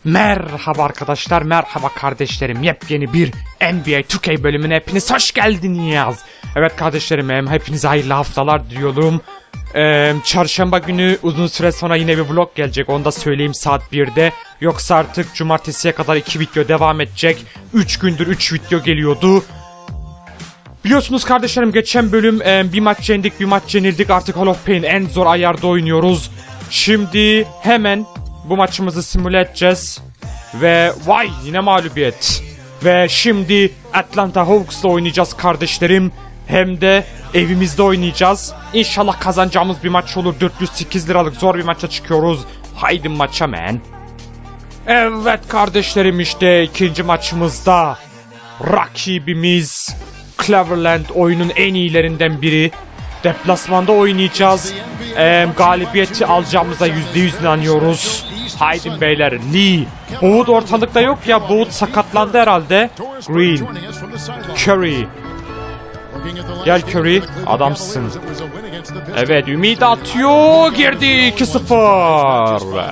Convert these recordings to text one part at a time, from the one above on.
Merhaba arkadaşlar, merhaba kardeşlerim. Yepyeni bir NBA 2K bölümüne hepiniz hoş geldiniz. Evet kardeşlerim, hepinize hayırlı haftalar diliyorum. Çarşamba günü uzun süre sonra yine bir vlog gelecek. Onu da söyleyeyim, saat 1'de. Yoksa artık cumartesiye kadar 2 video devam edecek. 3 gündür 3 video geliyordu. Biliyorsunuz kardeşlerim, geçen bölüm bir maç yendik, bir maç yenildik. Artık Hall of Pain en zor ayarda oynuyoruz. Şimdi hemen bu maçımızı simüle edeceğiz. Ve vay, yine mağlubiyet. Ve şimdi Atlanta Hawks'la oynayacağız kardeşlerim. Hem de evimizde oynayacağız. İnşallah kazanacağımız bir maç olur. 408 liralık zor bir maça çıkıyoruz. Haydi maça men. Evet kardeşlerim, işte ikinci maçımızda rakibimiz Cleveland, oyunun en iyilerinden biri. Deplasmanda oynayacağız. Galibiyeti alacağımıza %100 inanıyoruz. Haydi beyler. Lee. Boğut ortalıkta yok ya. Boğut sakatlandı herhalde. Green. Curry. Gel Curry. Adamsın. Evet, Ümit atıyor. Girdi 2-0.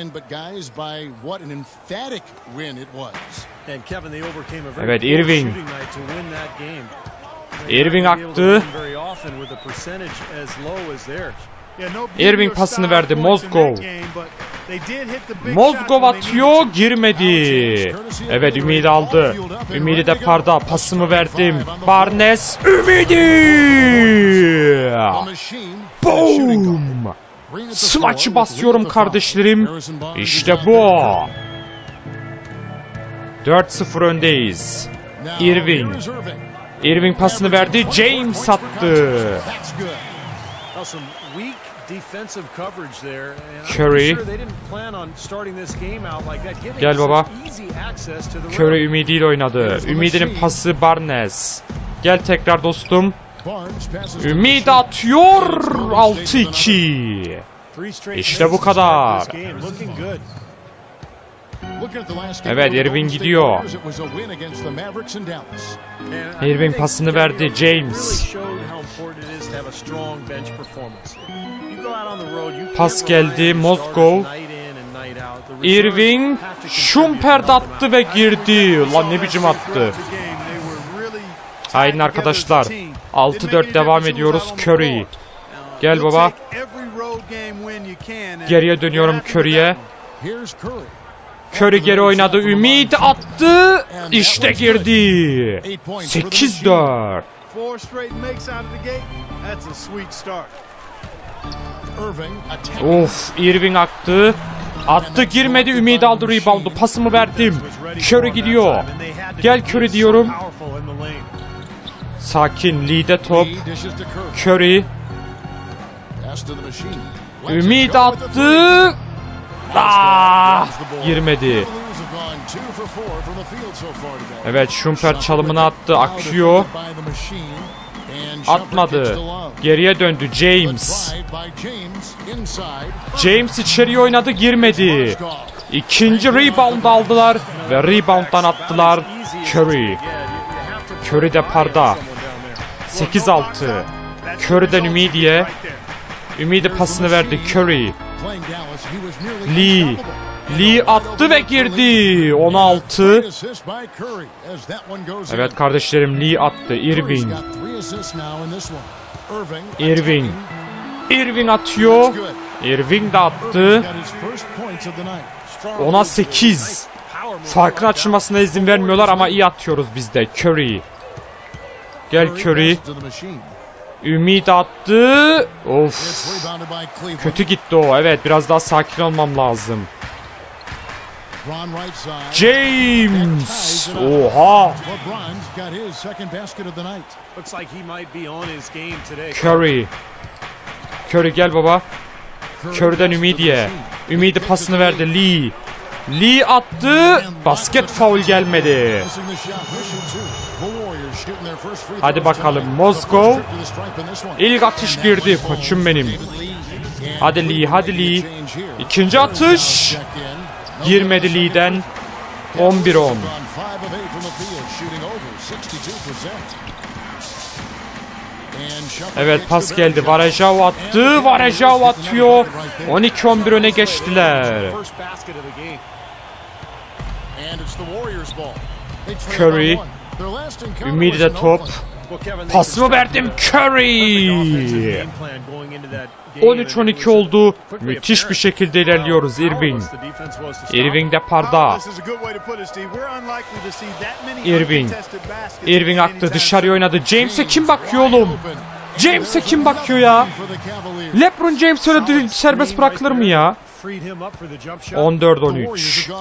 Evet, Irving. Irving aktı. Irving pasını verdi. Mozgov. Mozgov atıyor. Girmedi. Evet, Ümidi aldı. Ümidi de parda. Pasımı verdim. Barnes. Ümidi. Boom. Smaçı basıyorum kardeşlerim. İşte bu. 4-0 öndeyiz. Irving. Irving pasını verdi. James attı. Curry. Gel baba. Curry ümidiyle oynadı. Ümidinin pası Barnes. Gel tekrar dostum. Ümid atıyor. 6-2. İşte bu kadar. Evet, Irving gidiyor. Irving pasını verdi. James. Pas geldi. Mozgov. Irving. Shumpert attı ve girdi. Lan ne biçim attı. Haydi arkadaşlar. 6-4 devam ediyoruz. Curry. Gel baba. Geriye dönüyorum Curry'e. Curry geri oynadı. Ümit attı. İşte girdi. 8-4. Of, Irving aktı. Attı, girmedi. Ümit aldı reboundu. Pasımı verdim. Curry gidiyor. Gel Curry diyorum. Sakin. Lee'de top. Curry. Ümit attı. Girmedi. Evet, Shumpert çalımını attı. Akıyor. Atmadı. Geriye döndü. James. James içeriye oynadı. Girmedi. İkinci rebound aldılar. Ve rebounddan attılar. Curry. Curry de parda. 8-6. Curry'den Ümidi'ye. Ümidi pasını verdi. Curry. Lee. Lee attı ve girdi. 16. Evet kardeşlerim, Lee attı. Irving. Irving. Irving atıyor. Irving de attı. 10'a 8. Farkın açılmasına izin vermiyorlar ama iyi atıyoruz biz de. Curry. Gel Curry. Ümit attı. Of. Kötü gitti o. Evet, biraz daha sakin olmam lazım. James. Oha. Curry. Curry gel baba. Curry'den Ümidi'ye. Ümidi pasını verdi. Lee. Lee attı. Basket foul gelmedi. Hadi bakalım. Mozgov. İlk atış girdi. Koçum benim. Hadi Lee. Hadi Lee. İkinci atış. Girmedi Lee'den. 11-10. Evet, pas geldi. Varejao attı. Varejao atıyor. 12-11 öne geçtiler. Curry. Ümidi de top. Pasımı verdim Curry. 13-12 oldu. Müthiş bir şekilde ilerliyoruz Irving. Irving de parda. Irving aktı, dışarıya oynadı. James'e kim bakıyor oğlum? James'e kim bakıyor ya? LeBron James öyle serbest bırakılır mı ya? 14-13.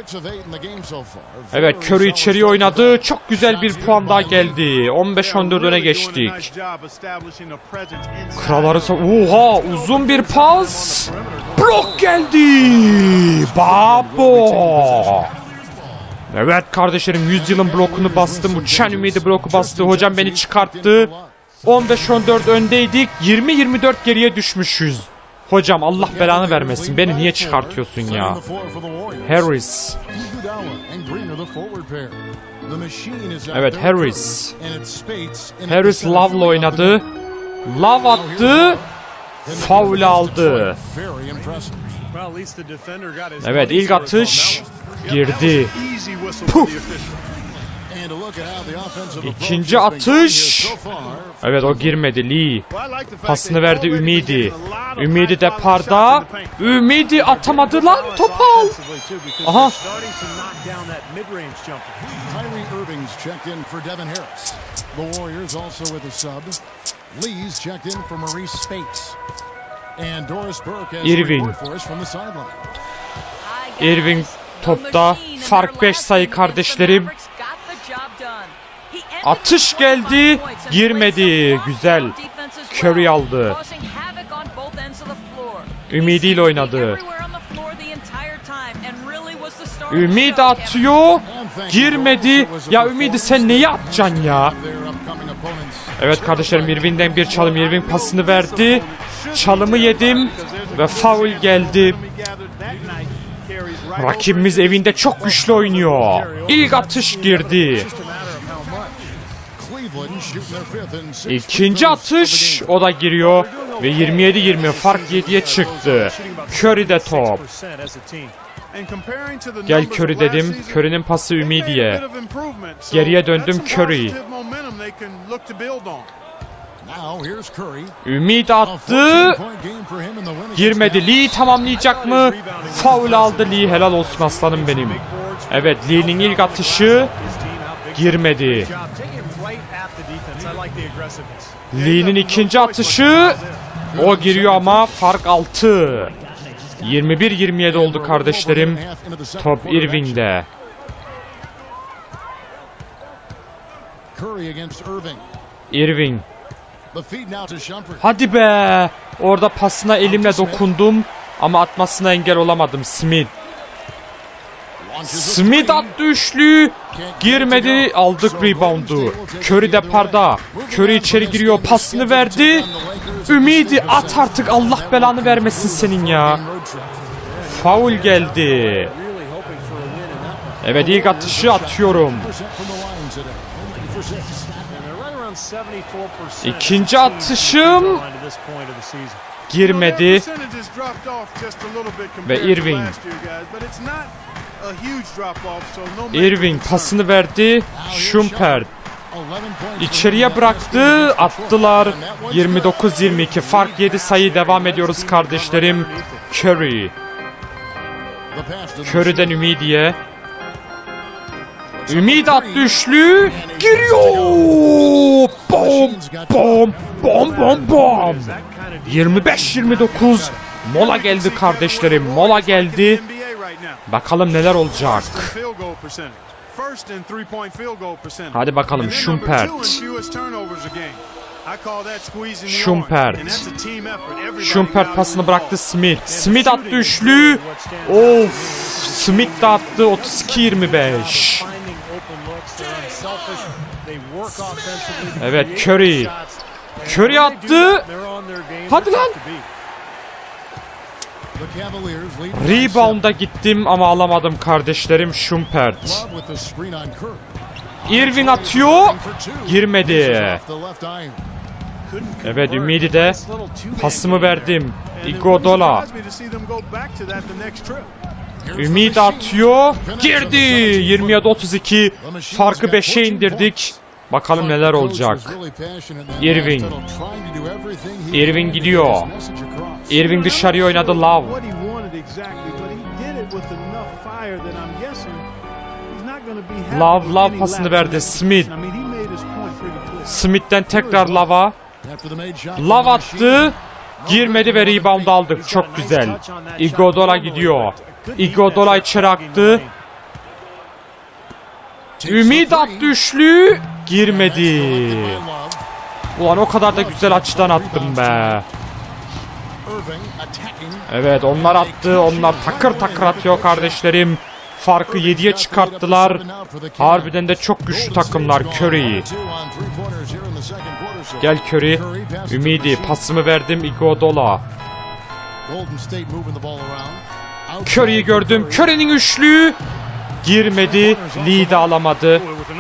Evet, Curry içeriye oynadı. Çok güzel bir puan daha geldi. 15-14 öne geçtik. Kralları oha, uzun bir pas. Blok geldi. Babo. Evet kardeşlerim, 100 yılın blokunu bastım. Uçan ümidi bloku bastı. Hocam beni çıkarttı. 15-14 öndeydik. 20-24 geriye düşmüşüz. Hocam Allah belanı vermesin. Beni niye çıkartıyorsun ya? Harris. Evet, Harris. Harris Love'la oynadı. Love attı. Foul aldı. Evet, ilk atış girdi. Puh. İkinci atış. Evet, o girmedi. Lee pasını verdi Ümidi. Ümidi de parda. Ümidi atamadı lan, top al. Aha. Irving. Irving topta. Fark 5 sayı kardeşlerim. Atış geldi. Girmedi. Güzel. Curry aldı. Ümidi ile oynadı. Ümidi atıyor. Girmedi. Ya Ümidi sen neyi atacaksın ya? Evet kardeşlerim, Irving'den bir çalım. Irving pasını verdi. Çalımı yedim. Ve foul geldi. Rakibimiz evinde çok güçlü oynuyor. İlk atış girdi. İkinci atış, o da giriyor ve 27-20 fark 7'ye çıktı. Curry'de top. Gel Curry dedim. Curry'nin pası Ümidi'ye. Geriye döndüm Curry. Ümidi attı. Girmedi. Lee tamamlayacak mı? Foul aldı Lee. Helal olsun aslanım benim. Evet, Lee'nin ilk atışı girmedi. Lee'nin ikinci atışı o giriyor ama fark 6. 21-27 oldu kardeşlerim. Top Irving'de. Irving. Hadi be. Orada pasına elimle dokundum ama atmasına engel olamadım. Smith. Smith attı üçlü. Girmedi. Aldık reboundu. Curry de parda. Curry içeri giriyor. Pasını verdi. Ümidi at artık. Allah belanı vermesin senin ya. Foul geldi. Evet, ilk atışı atıyorum. İkinci atışım girmedi. Ve Irving. Irving pasını verdi. Shumpert içeriye bıraktı. Attılar. 29-22 fark 7 sayı, devam ediyoruz kardeşlerim. Curry. Curry'den Ümidi'ye. Ümidi attı üçlü. Giriyor. Bom bom bom bom bom. 25-29. Mola geldi kardeşlerim. Mola geldi. Bakalım neler olacak. Hadi bakalım Shumpert. Shumpert pasını bıraktı Smith. Smith attı üçlü. Of. Smith de attı 32-25. Evet, Curry. Curry attı. Hadi lan. Rebound'a gittim ama alamadım kardeşlerim. Shumpert. Irving atıyor. Girmedi. Evet, Ümidi de pasımı verdim. Iguodala. Ümit atıyor. Girdi. 27-32. Farkı 5'e indirdik. Bakalım neler olacak. Irving. Irving gidiyor. Irving dışarıya oynadı. Love. Love pasını verdi. Smith. Smith'ten tekrar Love'a. Love attı. Girmedi ve rebound aldık. Çok güzel. Iguodala gidiyor. Iguodala içeri aktı. Ümit attı üçlü. Girmedi. Ulan o kadar da güzel açıdan attım be. Evet onlar attı. Onlar takır takır atıyor kardeşlerim. Farkı 7'ye çıkarttılar. Harbiden de çok güçlü takımlar. Curry. Gel Curry. Ümidi pasımı verdim Iguodala. Curry'i gördüm. Curry'nin üçlüğü girmedi. Lee de alamadı.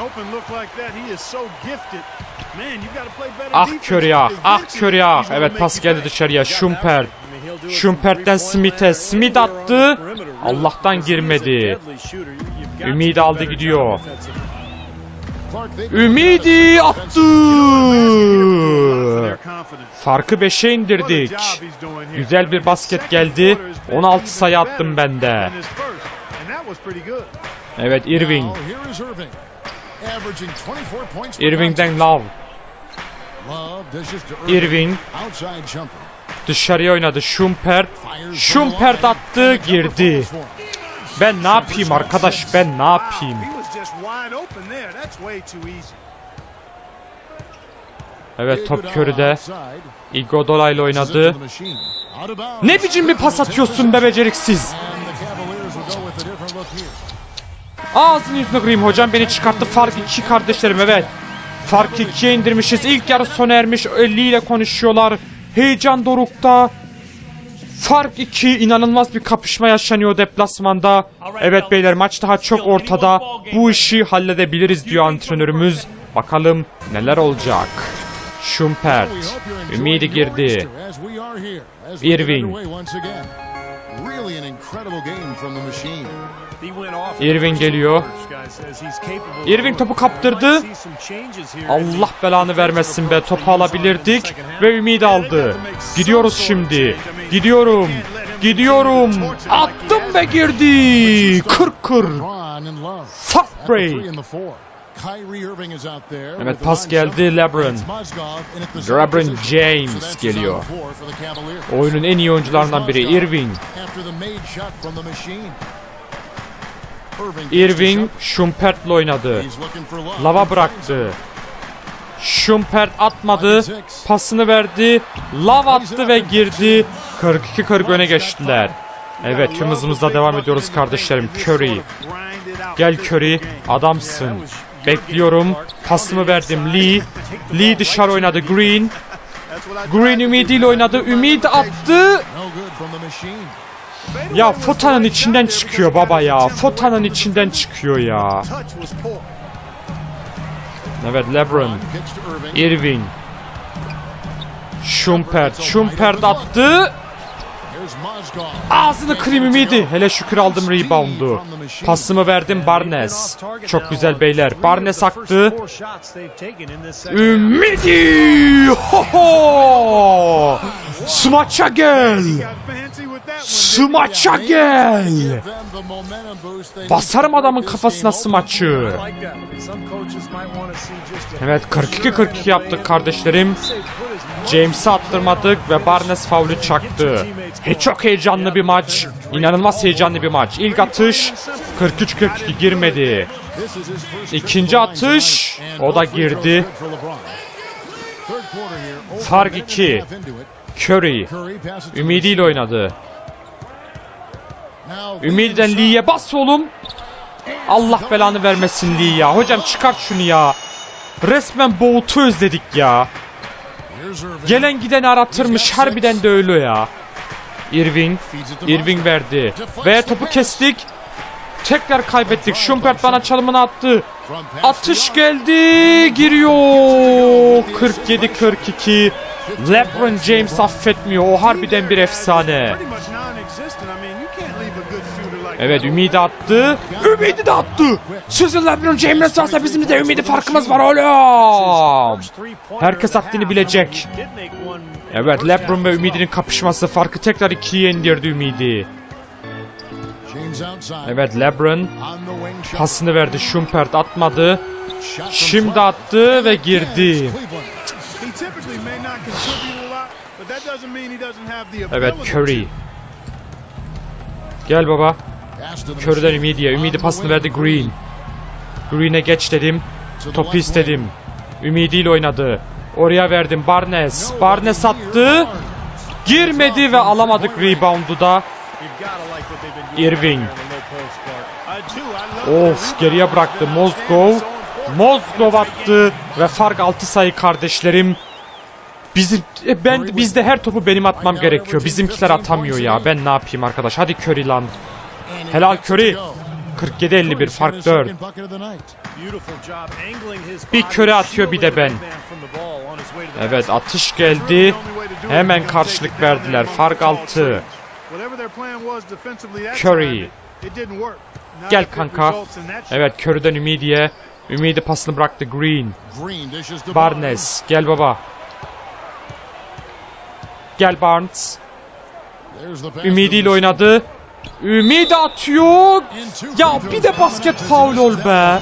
Ah Curry ah. Ah Curry ah. Evet pas geldi dışarıya. Shumpert. Shumpert'ten Smith'e. Smith attı. Allah'tan girmedi. Ümidi aldı gidiyor. Ümidi attı. Farkı 5'e indirdik. Güzel bir basket geldi. 16 sayı attım ben de. Evet Irving. Irving'den Love. Irving. Dışarıya oynadı Shumpert. Shumpert attı girdi. Ben ne yapayım arkadaş, ben ne yapayım? Evet top Curry'de. Iguodala ile oynadı. Ne biçim bir pas atıyorsun be beceriksiz? Ağzını yüzüne kırayım hocam, beni çıkarttı. Fark 2 kardeşlerim, evet. Fark 2'ye indirmişiz. İlk yarı sona ermiş. 50 ile konuşuyorlar. Heyecan dorukta. Fark 2, inanılmaz bir kapışma yaşanıyor deplasmanda. Evet beyler, maç daha çok ortada. Bu işi halledebiliriz diyor antrenörümüz. Bakalım neler olacak. Shumpert. Ümidi girdi. Irving. Irving geliyor. Irving topu kaptırdı. Allah belanı vermesin be, topu alabilirdik ve Ümidi aldı. Gidiyoruz şimdi. Gidiyorum. Gidiyorum. Attım ve girdi. 40-40. Fast break. Evet pas geldi. LeBron James geliyor. Oyunun en iyi oyuncularından biri Irving. Irving Shumpert'le oynadı. Lava bıraktı. Shumpert atmadı. Pasını verdi. Lava attı ve girdi. 42-40 öne geçtiler. Evet tüm hızımızla devam ediyoruz kardeşlerim. Curry. Gel Curry. Adamsın. Bekliyorum. Pasımı verdim Lee. Lee dışarı oynadı. Green. Green ümidiyle oynadı. Ümid attı. Ya fotanın içinden çıkıyor baba ya. Fotanın içinden çıkıyor ya. Evet LeBron. Irving. Shumpert attı. Ağzını kırayım Ümidi. Hele şükür aldım reboundu. Pasımı verdim Barnes. Çok güzel beyler. Barnes aktı. Ümidi. Ho! Smaç'a gel. Smaç'a gel. Basarım adamın kafasına smaçı. Evet 42-42 yaptık kardeşlerim. James'i attırmadık ve Barnes faulü çaktı. Çok heyecanlı bir maç. İnanılmaz heyecanlı bir maç. İlk atış 43-42 girmedi. İkinci atış o da girdi. Fark 2. Curry ümidiyle oynadı. Ümidi'den Lee'ye bas oğlum. Allah belanı vermesin Lee ya. Hocam çıkart şunu ya. Resmen Bolt'u özledik ya. Gelen gideni aratırmış. Harbiden de öyle ya. Irving verdi. Ve topu kestik. Tekrar kaybettik. Shumpert bana çalımını attı. Atış geldi. Giriyor. 47-42. LeBron James affetmiyor. O harbiden bir efsane. Evet, Ümidi attı. Ümidi de attı. Sözü LeBron James varsa bizim de Ümidi farkımız var oğlum. Herkes haddini bilecek. Evet, LeBron ve Ümidi'nin kapışması farkı tekrar 2'ye indirdi Ümidi. Evet, LeBron pasını verdi. Shumpert atmadı. Şimdi attı ve girdi. Evet, Curry. Gel baba. Curry'den Ümidi'ye. Ümidi pasını verdi Green. Green'e geç dedim. Topu istedim. Ümidi ile oynadı. Oraya verdim Barnes. Barnes attı. Girmedi ve alamadık reboundu da. Irving. Of, geriye bıraktı Mozgov. Mozgov attı ve fark 6 sayı kardeşlerim. Bizde her topu benim atmam gerekiyor. Bizimkiler atamıyor ya. Ben ne yapayım arkadaş? Hadi Curry lan. Helal Curry. 47-51 fark 4. Bir Curry atıyor bir de ben. Evet, atış geldi. Hemen karşılık verdiler. Fark 6. Curry. Gel kanka. Evet, Curry'den Ümidi'ye. Ümidi pasını bıraktı Green. Barnes. Gel baba. Gel Barnes. Ümidi ile oynadı. Ümidi atıyor. Ya bir de basket faul ol be.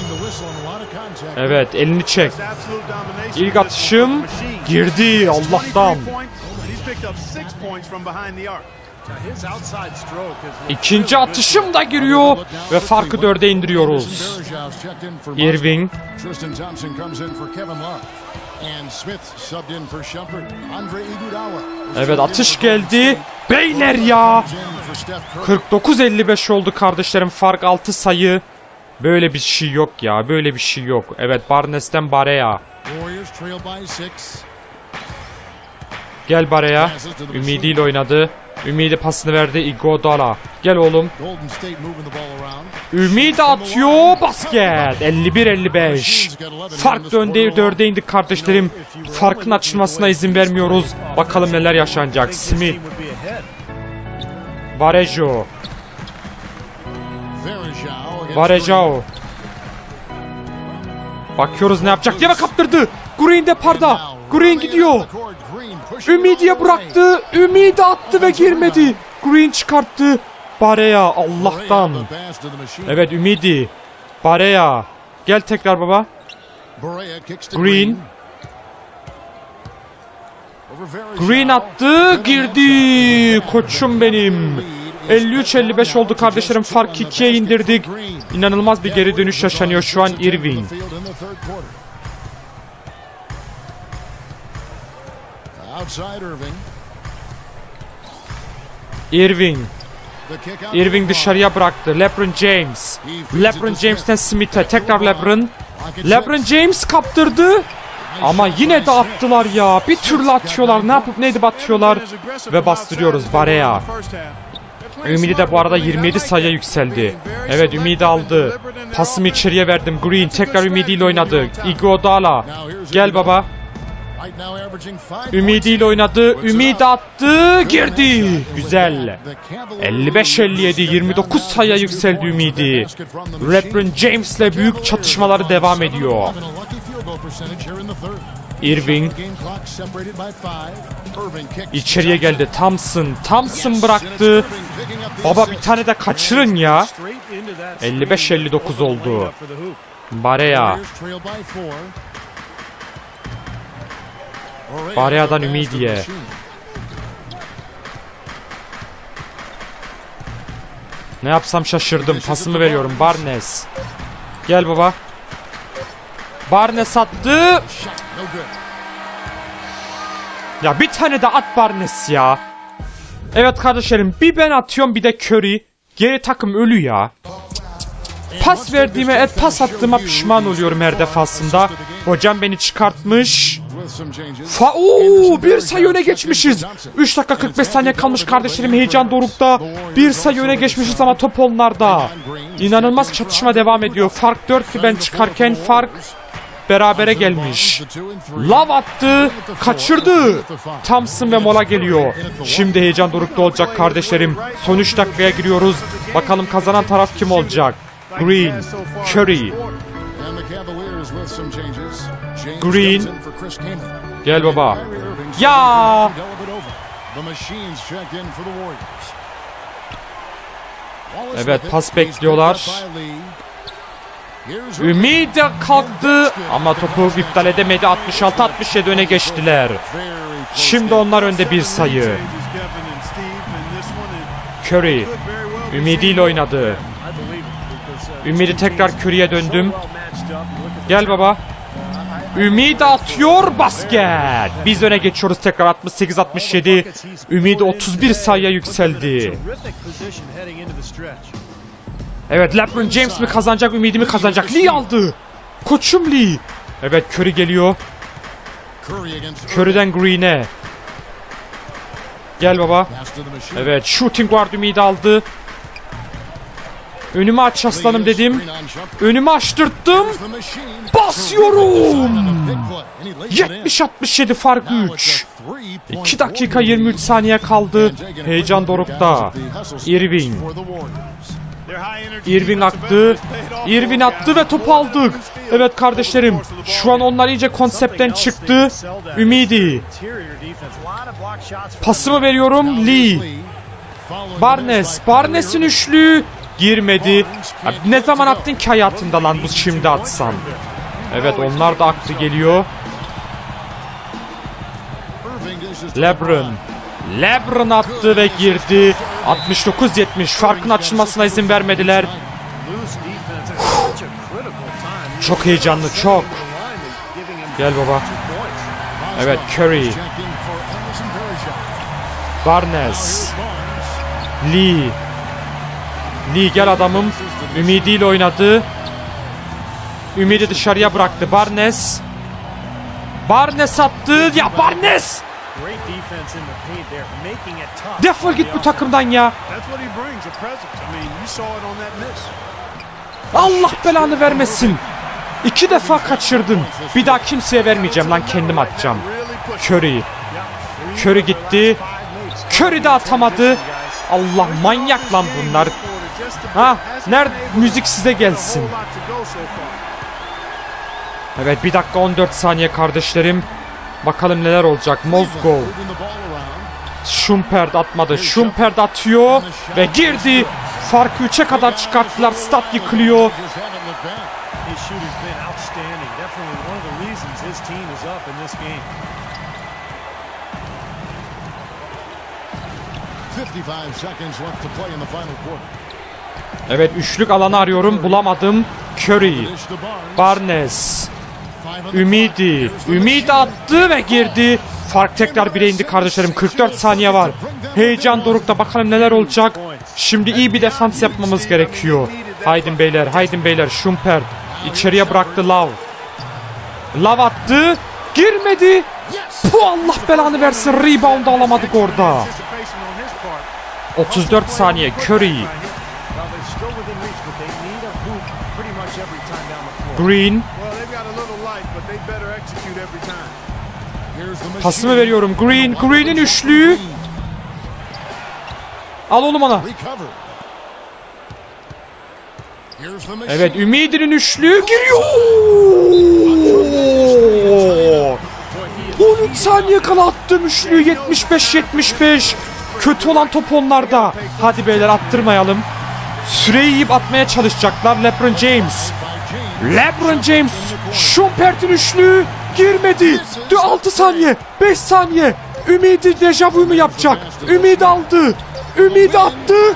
Evet, elini çek. İlk atışım girdi Allah'tan. İkinci atışım da giriyor ve farkı 4'e indiriyoruz. Irving. Evet, atış geldi. Beyler ya. 49-55 oldu kardeşlerim. Fark 6 sayı. Böyle bir şey yok ya. Böyle bir şey yok. Evet, Barnes'ten Barea. Gel Barea. Ümidi ile oynadı. Ümidi pasını verdi Iguodala. Gel oğlum. Ümidi atıyor. Basket. 51-55. Fark 4'e indi kardeşlerim. Farkın açılmasına izin vermiyoruz. Bakalım neler yaşanacak. Smith. Varejao. Varejao. Bakıyoruz ne yapacak diye kaptırdı. Green de parda. Green gidiyor. Ümidi'ye bıraktı. Ümidi attı ve girmedi. Green çıkarttı. Barea Allah'tan. Evet, Ümidi. Barea. Gel tekrar baba. Green. Green attı. Girdi. Koçum benim. 53-55 oldu kardeşlerim. Fark 2'ye indirdik. İnanılmaz bir geri dönüş yaşanıyor şu an Irving. Irving dışarıya bıraktı. LeBron James. LeBron James'ten Smith'e. Tekrar LeBron. LeBron James kaptırdı. Ama yine de attılar ya. Bir türlü atıyorlar. Ne yapıp neydi atıyorlar. Ve bastırıyoruz Barea. Ümidi de bu arada 27 sayıya yükseldi. Evet, Ümidi aldı. Pasımı içeriye verdim. Green tekrar Ümidi ile oynadı. Iguodala. Gel baba. Ümidi ile oynadı. Ümidi attı. Girdi. Güzel. 55-57. 29 sayıya yükseldi Ümidi. LeBron James ile büyük çatışmaları devam ediyor. Irving. İçeriye geldi. Thompson bıraktı. Baba bir tane de kaçırın ya. 55-59 oldu. Barea. Barea'dan Ümidi'ye. Ne yapsam şaşırdım. Pasımı veriyorum. Barnes. Gel baba. Barnes attı. Ya bir tane de at Barnes ya. Evet kardeşlerim, bir ben atıyorum bir de Curry. Geri takım ölü ya. Pas verdiğime, pas attığıma pişman oluyorum her defasında. Hocam beni çıkartmış. Bir sayı öne geçmişiz. 3 dakika 45 saniye kalmış kardeşlerim, heyecan dorukta. Bir sayı öne geçmişiz ama top onlarda. İnanılmaz çatışma devam ediyor. Fark 4'tü ben çıkarken, fark berabere gelmiş. Love attı, kaçırdı. Thompson ve mola geliyor. Şimdi heyecan dorukta olacak kardeşlerim. Son 3 dakikaya giriyoruz. Bakalım kazanan taraf kim olacak? Green, Curry. Green. Gel baba. Ya! Evet, pas bekliyorlar. Ümidi kalktı ama topu iptal edemedi. 66-67 öne geçtiler. Şimdi onlar önde bir sayı. Curry ümidiyle oynadı. Ümidi tekrar Curry'e döndüm. Gel baba. Ümidi atıyor, basket. Biz öne geçiyoruz tekrar 68-67. Ümidi 31 sayıya yükseldi. Evet, LeBron James mi kazanacak, Ümidi mi kazanacak? Lee aldı. Koçum Lee. Evet, Curry geliyor. Curry'den Green'e. Gel baba. Evet, shooting guard Ümidi aldı. Önümü aç aslanım dedim. Önümü açtırttım. Basıyorum. 70-67 fark 3. 2 dakika 23 saniye kaldı. Heyecan dorukta. Irving. Irving aktı. Irving attı ve topu aldık. Evet kardeşlerim. Şu an onlar iyice konseptten çıktı. Ümidi. Pasımı veriyorum. Lee. Barnes. Barnes'in üçlü. Girmedi. Abi ne zaman attın ki hayatında lan, bu şimdi atsan. Evet, onlar da aktı geliyor. LeBron. LeBron attı ve girdi. 69-70. Farkın açılmasına izin vermediler. Çok heyecanlı, çok. Gel baba. Evet, Curry. Barnes. Lee. Lee gel adamım. Ümidiyle oynadı. Ümidi dışarıya bıraktı. Barnes. Barnes attı. Ya Barnes! Defol git bu takımdan ya. Allah belanı vermesin. 2 defa kaçırdım. Bir daha kimseye vermeyeceğim lan, kendim atacağım. Curry. Curry gitti. Curry de atamadı. Allah, manyak lan bunlar. Ha, nerede müzik size gelsin. Evet, 1 dakika 14 saniye kardeşlerim. Bakalım neler olacak. Mozgov. Shumpert atmadı. Shumpert atıyor ve girdi. Farkı 3'e kadar çıkarttılar. Stat yıkılıyor. Evet, üçlük alanı arıyorum. Bulamadım. Curry. Barnes. Ümidi. Ümidi attı ve girdi. Fark tekrar 1'e indi kardeşlerim. 44 saniye var. Heyecan dorukta, bakalım neler olacak. Şimdi iyi bir defans yapmamız gerekiyor. Haydin beyler, haydin beyler. Shumpert içeriye bıraktı Love. Love attı. Girmedi. Puh, Allah belanı versin. Rebound alamadık orada. 34 saniye. Curry. Green. Pasımı veriyorum. Green. Green'in üçlüğü. Al oğlum ona. Evet, Ümidi'nin üçlüğü giriyor. 13 saniye kala attım üçlüğü. 75-75. Kötü olan top onlarda. Hadi beyler, attırmayalım. Süreyi yiyip atmaya çalışacaklar. LeBron James. LeBron James. Shumpert'in üçlüğü girmedi. 6 saniye. 5 saniye. Ümidi dejavu mu yapacak? Ümidi aldı. Ümidi attı.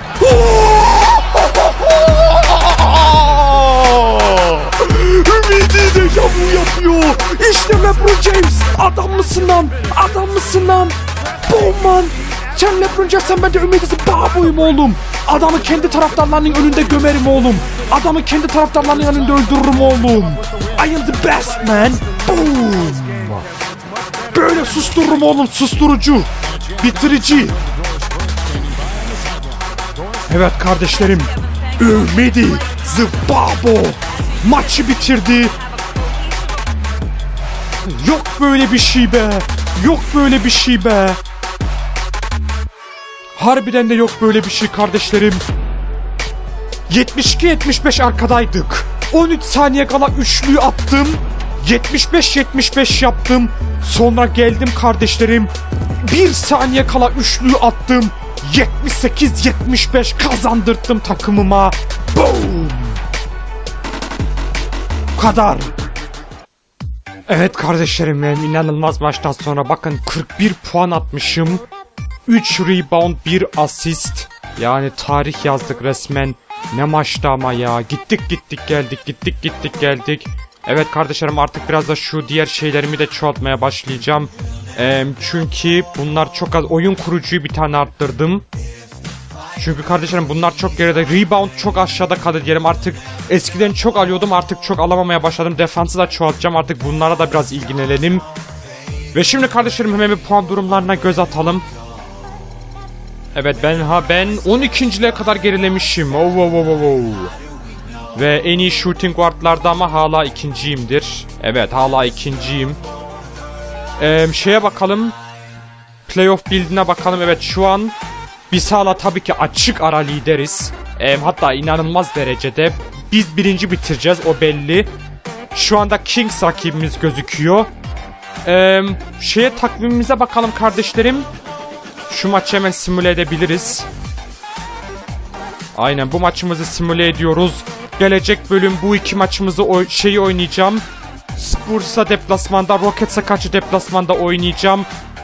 Ümidi dejavu yapıyor. İşte LeBron James. Adam mısın lan? Adam mısın lan? Boom man. Sen LeBron James'sen ben de Ümidi'sin. Baboyum oğlum. Adamı kendi taraftarlarının önünde gömerim oğlum. Adamı kendi taraftarlarının önünde öldürürüm oğlum. I am the best man. Boom. Böyle sustururum oğlum. Susturucu. Bitirici. Evet kardeşlerim. Ümidi Zıbabo maçı bitirdi. Yok böyle bir şey be. Yok böyle bir şey be. Harbiden de yok böyle bir şey kardeşlerim. 72-75 arkadaydık. 13 saniye kala üçlüyü attım. 75-75 yaptım. Sonra geldim kardeşlerim. 1 saniye kala üçlüyü attım. 78-75 kazandırttım takımıma. Boom. Bu kadar. Evet kardeşlerim, inanılmaz maçtan sonra bakın 41 puan atmışım. 3 rebound, 1 asist. Yani tarih yazdık resmen. Ne maçtı ama ya. Gittik geldik. Evet kardeşlerim, artık biraz da şu diğer şeylerimi de çoğaltmaya başlayacağım. Çünkü bunlar çok az. Oyun kurucuyu bir tane arttırdım. Çünkü kardeşlerim bunlar çok geride. Rebound çok aşağıda kaldı diyelim. Artık eskiden çok alıyordum, artık çok alamamaya başladım. Defansı da çoğaltacağım. Artık bunlara da biraz ilgilenelim. Ve şimdi kardeşlerim hemen bir puan durumlarına göz atalım. Evet ben 12.liğe kadar gerilemişim. Ve en iyi shooting guardlarda ama hala ikinciyimdir. Evet, hala ikinciyim. Şeye bakalım. Playoff build'ine bakalım. Evet, şu an biz hala tabii ki açık ara lideriz. Hatta inanılmaz derecede. Biz birinci bitireceğiz, o belli. Şu anda Kings rakibimiz gözüküyor. Takvimimize bakalım kardeşlerim. Şu maçı hemen simüle edebiliriz. Aynen, bu maçımızı simüle ediyoruz. Gelecek bölüm bu iki maçımızı oynayacağım. Spurs'a deplasmanda, Rockets'a karşı deplasmanda oynayacağım.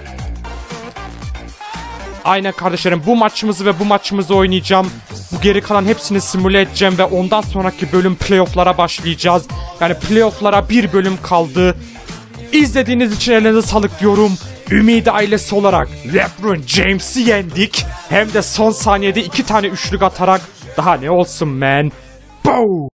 Aynen kardeşlerim, bu maçımızı ve bu maçımızı oynayacağım. Bu geri kalan hepsini simüle edeceğim ve ondan sonraki bölüm playoff'lara başlayacağız. Yani playoff'lara bir bölüm kaldı. İzlediğiniz için elinize sağlık diyorum. Ümidi ailesi olarak LeBron James'i yendik. Hem de son saniyede 2 tane üçlük atarak. Daha ne olsun man. Boom.